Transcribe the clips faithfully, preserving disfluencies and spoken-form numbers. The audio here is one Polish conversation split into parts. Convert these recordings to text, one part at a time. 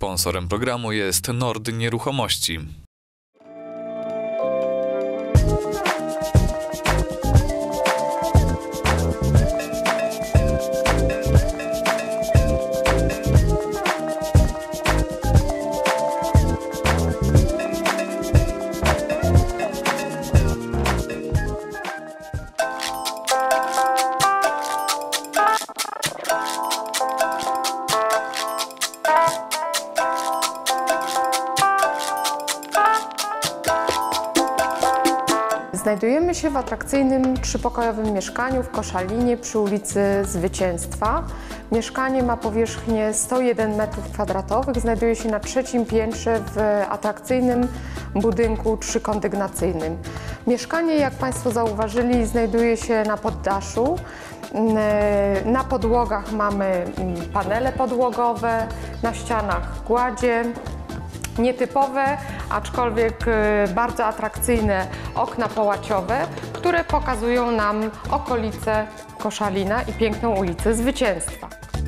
Sponsorem programu jest Nord Nieruchomości. Znajdujemy się w atrakcyjnym trzypokojowym mieszkaniu w Koszalinie przy ulicy Zwycięstwa. Mieszkanie ma powierzchnię sto jeden metrów kwadratowych, znajduje się na trzecim piętrze w atrakcyjnym budynku trzykondygnacyjnym. Mieszkanie, jak Państwo zauważyli, znajduje się na poddaszu. Na podłogach mamy panele podłogowe, na ścianach gładzie. Nietypowe, aczkolwiek bardzo atrakcyjne okna połaciowe, które pokazują nam okolice Koszalina i piękną ulicę Zwycięstwa.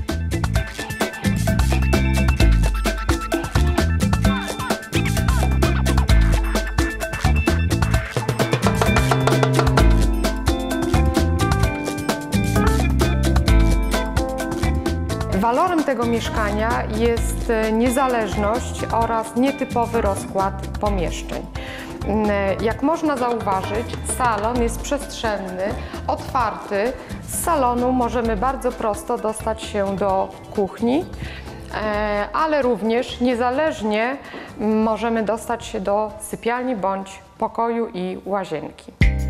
Walorem tego mieszkania jest niezależność oraz nietypowy rozkład pomieszczeń. Jak można zauważyć, salon jest przestrzenny, otwarty. Z salonu możemy bardzo prosto dostać się do kuchni, ale również niezależnie możemy dostać się do sypialni bądź pokoju i łazienki.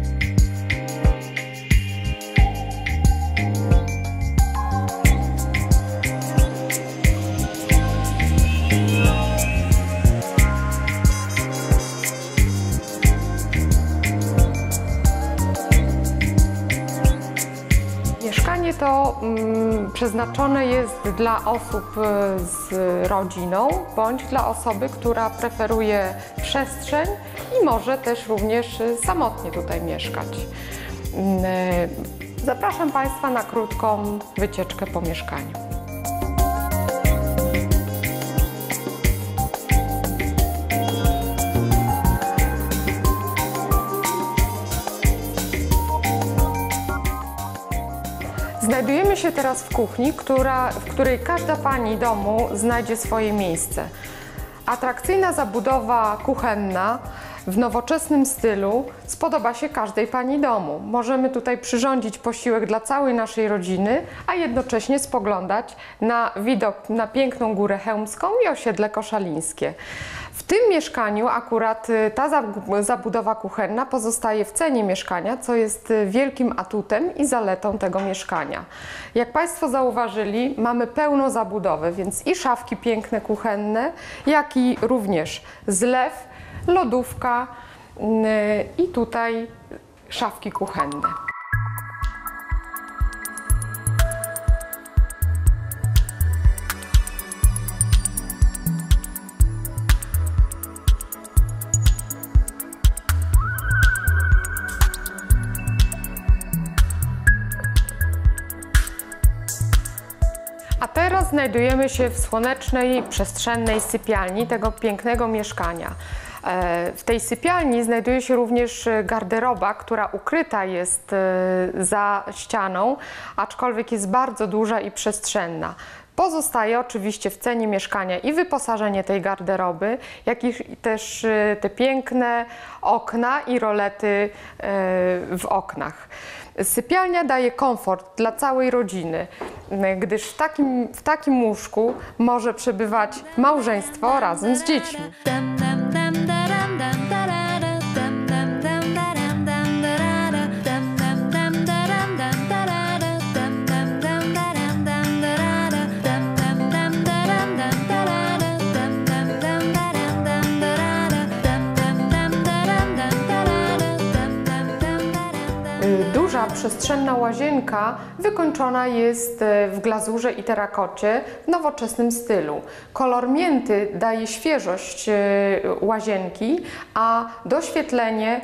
Mieszkanie to mm, przeznaczone jest dla osób z rodziną bądź dla osoby, która preferuje przestrzeń i może też również samotnie tutaj mieszkać. Zapraszam Państwa na krótką wycieczkę po mieszkaniu. Znajdujemy się teraz w kuchni, która, w której każda pani domu znajdzie swoje miejsce. Atrakcyjna zabudowa kuchenna w nowoczesnym stylu spodoba się każdej pani domu. Możemy tutaj przyrządzić posiłek dla całej naszej rodziny, a jednocześnie spoglądać na widok na piękną Górę Chełmską i osiedle koszalińskie. W tym mieszkaniu akurat ta zabudowa kuchenna pozostaje w cenie mieszkania, co jest wielkim atutem i zaletą tego mieszkania. Jak Państwo zauważyli, mamy pełną zabudowę, więc i szafki piękne kuchenne, jak i również zlew, lodówka i tutaj szafki kuchenne. A teraz znajdujemy się w słonecznej, przestrzennej sypialni tego pięknego mieszkania. W tej sypialni znajduje się również garderoba, która ukryta jest za ścianą, aczkolwiek jest bardzo duża i przestrzenna. Pozostaje oczywiście w cenie mieszkania i wyposażenie tej garderoby, jak i też te piękne okna i rolety w oknach. Sypialnia daje komfort dla całej rodziny, gdyż w takim, w takim łóżku może przebywać małżeństwo razem z dziećmi. Duża, przestrzenna łazienka wykończona jest w glazurze i terakocie w nowoczesnym stylu. Kolor mięty daje świeżość łazienki, a doświetlenie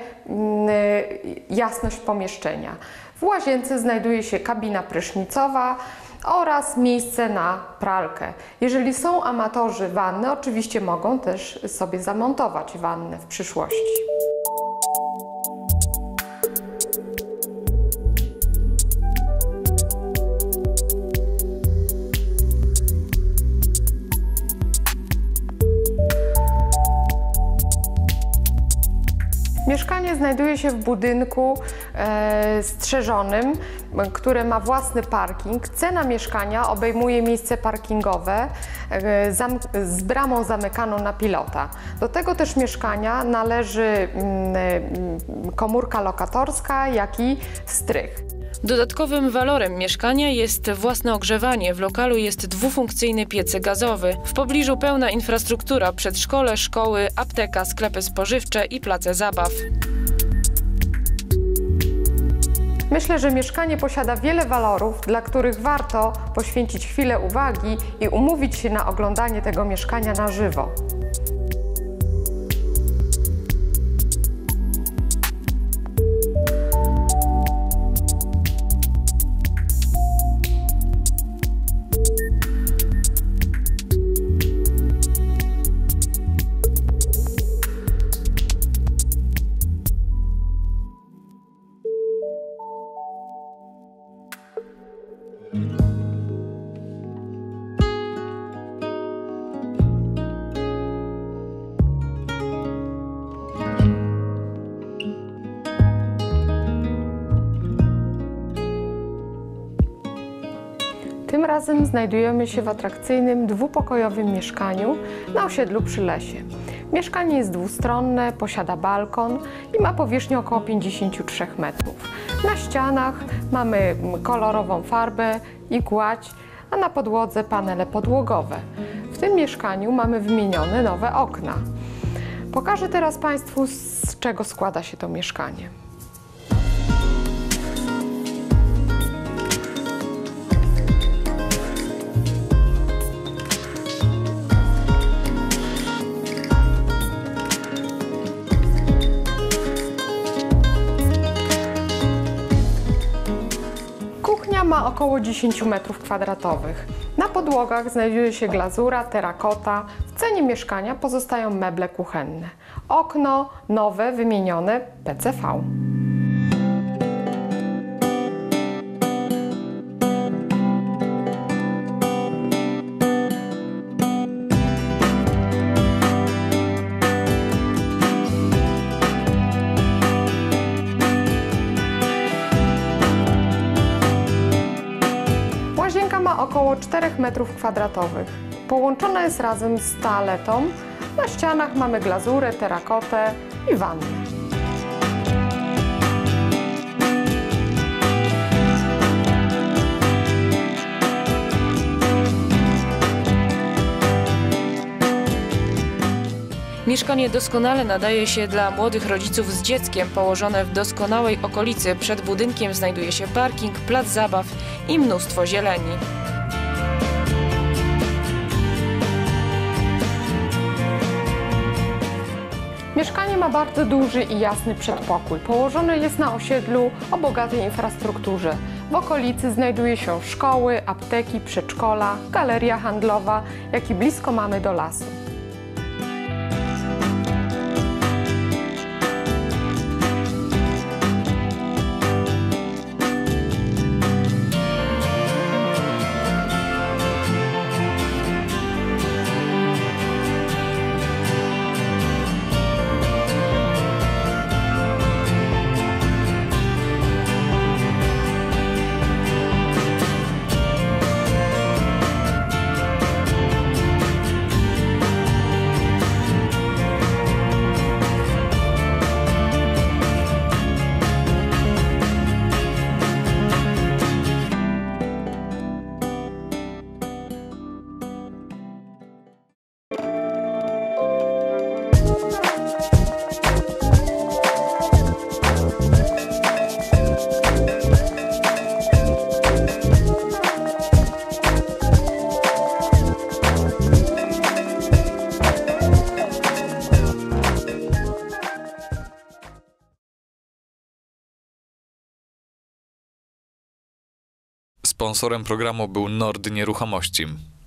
jasność pomieszczenia. W łazience znajduje się kabina prysznicowa, oraz miejsce na pralkę. Jeżeli są amatorzy wanny, oczywiście mogą też sobie zamontować wannę w przyszłości. Mieszkanie znajduje się w budynku e, strzeżonym, które ma własny parking. Cena mieszkania obejmuje miejsce parkingowe e, zam, z bramą zamykaną na pilota. Do tego też mieszkania należy mm, komórka lokatorska, jak i strych. Dodatkowym walorem mieszkania jest własne ogrzewanie. W lokalu jest dwufunkcyjny piec gazowy. W pobliżu pełna infrastruktura: przedszkole, szkoły, apteka, sklepy spożywcze i place zabaw. Myślę, że mieszkanie posiada wiele walorów, dla których warto poświęcić chwilę uwagi i umówić się na oglądanie tego mieszkania na żywo. Tym razem znajdujemy się w atrakcyjnym, dwupokojowym mieszkaniu na osiedlu przy lesie. Mieszkanie jest dwustronne, posiada balkon i ma powierzchnię około pięćdziesiąt trzy metrów. Na ścianach mamy kolorową farbę i gładź, a na podłodze panele podłogowe. W tym mieszkaniu mamy wymienione nowe okna. Pokażę teraz Państwu, z czego składa się to mieszkanie. Kuchnia ma około dziesięć metrów kwadratowych. Na podłogach znajduje się glazura, terakota. W cenie mieszkania pozostają meble kuchenne. Okno nowe, wymienione P C V. Łazienka ma około czterech metrów kwadratowych. Połączona jest razem z toaletą. Na ścianach mamy glazurę, terakotę i wannę. Mieszkanie doskonale nadaje się dla młodych rodziców z dzieckiem. Położone w doskonałej okolicy. Przed budynkiem znajduje się parking, plac zabaw i mnóstwo zieleni. Mieszkanie ma bardzo duży i jasny przedpokój. Położone jest na osiedlu o bogatej infrastrukturze. W okolicy znajduje się szkoły, apteki, przedszkola, galeria handlowa, jak i blisko mamy do lasu. Sponsorem programu był Nord Nieruchomości.